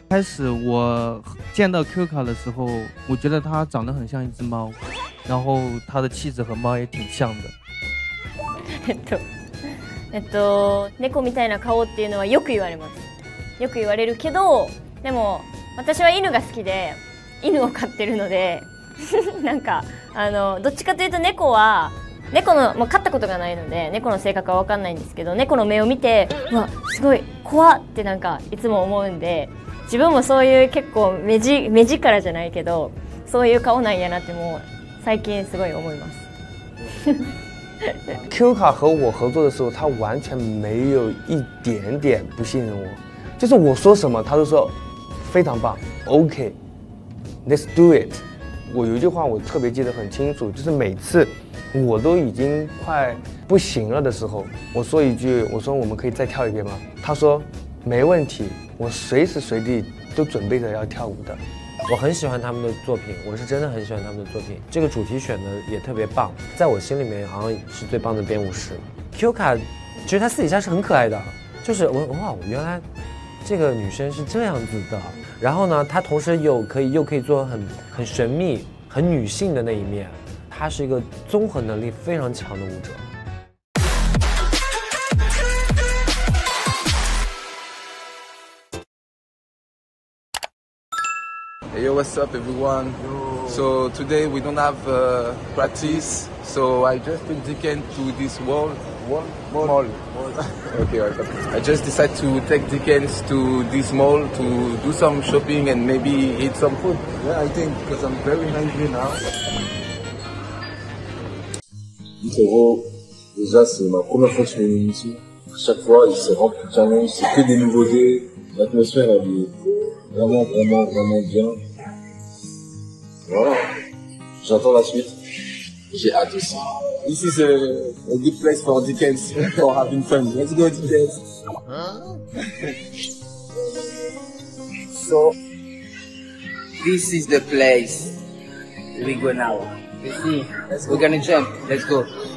开始我见到 Q 卡的时候，我觉得它长得很像一只猫，然后它的气质和猫也挺像的。 猫みたいな顔っていうのはよく言われます。よく言われるけど、でも私は犬が好きで犬を飼ってるのでなんかどっちかというと猫の、飼ったことがないので猫の性格は分かんないんですけど、猫の目を見てうわすごい怖ってなんかいつも思うんで、自分もそういう結構目力じゃないけどそういう顔なんやなってもう最近すごい思います。 Q 卡和我合作的时候，他完全没有一点点不信任我，就是我说什么他都说非常棒 ，OK，Let's do it。我有一句话我特别记得很清楚，就是每次我都已经快不行了的时候，我说一句，我说我们可以再跳一遍吗？他说没问题，我随时随地都准备着要跳舞的。 我很喜欢他们的作品，我是真的很喜欢他们的作品。这个主题选的也特别棒，在我心里面好像是最棒的编舞师。Q 卡，其实她私底下是很可爱的，就是哇，原来这个女生是这样子的。然后呢，她同时又可以做很神秘、很女性的那一面。她是一个综合能力非常强的舞者。 Hey, yo, what's up, everyone? Yo. So today we don't have practice, so I just took Dicken to this mall. Okay, I just decided to take Dickens to this mall to do some shopping and maybe eat some food. Yeah, I think because I'm very hungry now. Frérot, déjà c'est ma première fois que je fais une émission. À chaque fois, c'est rempli de challenge, c'est que des nouveautés. L'atmosphère elle est vraiment bien. Voilà, j'attends la suite. J'ai hâte aussi. This is a good place for Dickens, for having fun. Let's go, Dickens. So, this is the place we go now. You see, we're gonna jump. Let's go.